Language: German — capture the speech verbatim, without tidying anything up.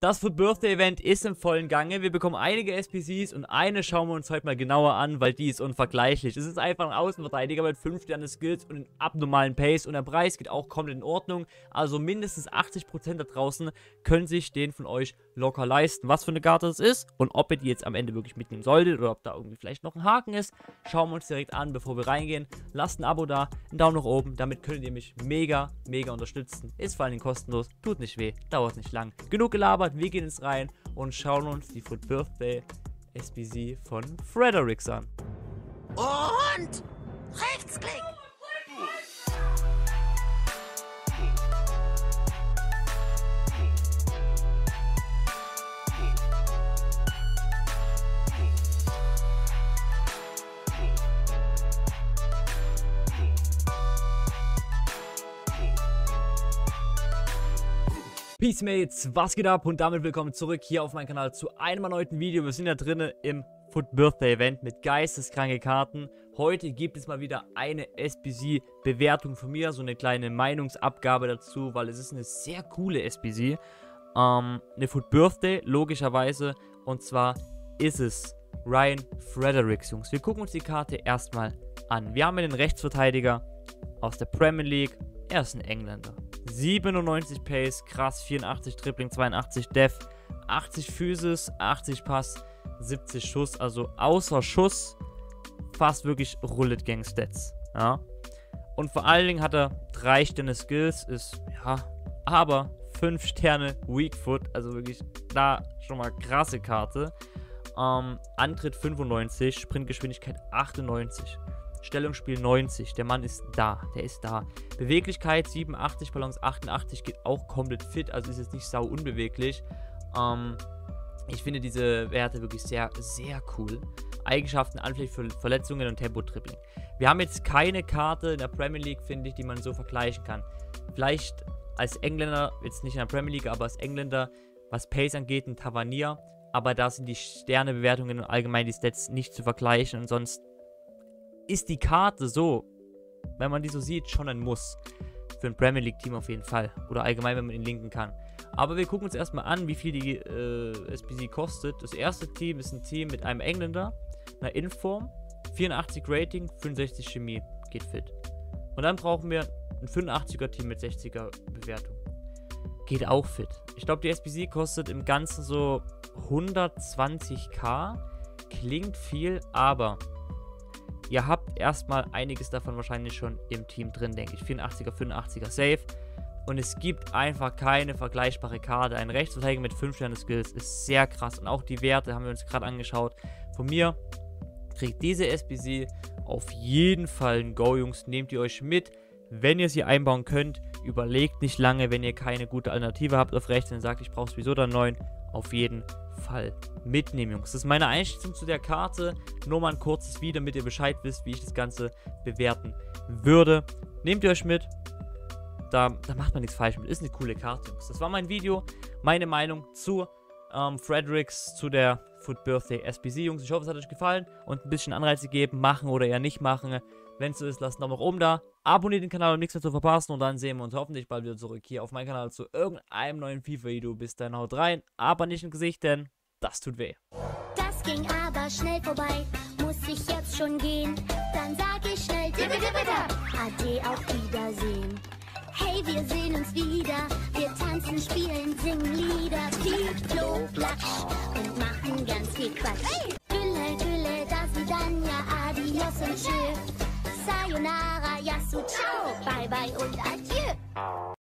Das Foot Birthday Event ist im vollen Gange. Wir bekommen einige S P Cs und eine schauen wir uns heute mal genauer an, weil die ist unvergleichlich. Es ist einfach ein Außenverteidiger mit fünf Sterne Skills und einem abnormalen Pace und der Preis geht auch komplett in Ordnung. Also mindestens achtzig Prozent da draußen können sich den von euch locker leisten. Was für eine Karte das ist und ob ihr die jetzt am Ende wirklich mitnehmen solltet oder ob da irgendwie vielleicht noch ein Haken ist, schauen wir uns direkt an, bevor wir reingehen. Lasst ein Abo da, einen Daumen nach oben, damit könnt ihr mich mega, mega unterstützen. Ist vor allen Dingen kostenlos, tut nicht weh, dauert nicht lang. Genug gelabert. Wir gehen jetzt rein und schauen uns die Foot Birthday S P C von Fredericks an. Und Rechtsklick! Peacemates, was geht ab und damit willkommen zurück hier auf meinem Kanal zu einem erneuten Video. Wir sind ja drinnen im Foot Birthday Event mit geisteskranke Karten. Heute gibt es mal wieder eine S P C-Bewertung von mir, so eine kleine Meinungsabgabe dazu, weil es ist eine sehr coole S P C. Ähm, eine Foot Birthday, logischerweise, und zwar ist es Ryan Fredericks, Jungs. Wir gucken uns die Karte erstmal an. Wir haben einen Rechtsverteidiger aus der Premier League, er ist ein Engländer. siebenundneunzig Pace, krass, vierundachtzig Dribbling, zweiundachtzig Def, achtzig Physis, achtzig Pass, siebzig Schuss, also außer Schuss fast wirklich Roulette Gang Stats, ja. Und vor allen Dingen hat er drei Sterne Skills, ist, ja, aber fünf Sterne Weak Foot, also wirklich da schon mal krasse Karte. Ähm, Antritt fünfundneunzig, Sprintgeschwindigkeit achtundneunzig. Stellungsspiel neunzig, der Mann ist da, der ist da. Beweglichkeit siebenundachtzig, Balance achtundachtzig, geht auch komplett fit, also ist jetzt nicht sau unbeweglich. Ähm, ich finde diese Werte wirklich sehr, sehr cool. Eigenschaften, anfällig für Verletzungen und Tempo-Dribbling. Wir haben jetzt keine Karte in der Premier League, finde ich, die man so vergleichen kann. Vielleicht als Engländer, jetzt nicht in der Premier League, aber als Engländer, was Pace angeht, ein Tavernier. Aber da sind die Sternebewertungen und allgemein die Stats nicht zu vergleichen und sonst ist die Karte so, wenn man die so sieht, schon ein Muss. Für ein Premier League Team auf jeden Fall. Oder allgemein, wenn man ihn linken kann. Aber wir gucken uns erstmal an, wie viel die äh, S P C kostet. Das erste Team ist ein Team mit einem Engländer, einer Inform, vierundachtzig Rating, fünfundsechzig Chemie, geht fit. Und dann brauchen wir ein fünfundachtziger Team mit sechziger Bewertung. Geht auch fit. Ich glaube, die S P C kostet im Ganzen so hundertzwanzigtausend. Klingt viel, aber ihr habt erstmal einiges davon wahrscheinlich schon im Team drin, denke ich. vierundachtziger, fünfundachtziger Safe. Und es gibt einfach keine vergleichbare Karte. Ein Rechtsverteidiger mit fünf Sterne Skills ist sehr krass. Und auch die Werte haben wir uns gerade angeschaut. Von mir kriegt diese S P C auf jeden Fall ein Go, Jungs. Nehmt ihr euch mit. Wenn ihr sie einbauen könnt, überlegt nicht lange. Wenn ihr keine gute Alternative habt auf rechts und sagt, ich brauche sowieso dann neun, auf jeden Fall mitnehmen, Jungs. Das ist meine Einschätzung zu der Karte. Nur mal ein kurzes Video, damit ihr Bescheid wisst, wie ich das Ganze bewerten würde. Nehmt ihr euch mit. Da, da macht man nichts falsch mit. Ist eine coole Karte, Jungs. Das war mein Video. Meine Meinung zu ähm, Fredericks, zu der Foot Birthday S P C, Jungs. Ich hoffe, es hat euch gefallen und ein bisschen Anreiz gegeben. Machen oder eher nicht machen. Wenn es so ist, lasst einen Daumen nach oben da. Abonniert den Kanal, um nichts mehr zu verpassen. Und dann sehen wir uns hoffentlich bald wieder zurück hier auf meinem Kanal zu irgendeinem neuen FIFA-Video. Bis dann, haut rein. Aber nicht im Gesicht, denn das tut weh. Das ging aber schnell vorbei. Muss ich jetzt schon gehen? Dann sag ich schnell Dippe, Dippe, da. Ade, auf Wiedersehen. Hey, wir sehen uns wieder. Wir tanzen, spielen, singen Lieder. Piep, Klo, Platsch und machen ganz viel Quatsch. Hey! Gülle, Gülle, das Vidania, adios und tschö. Sayonara, Yasu, ciao, bye bye und adieu.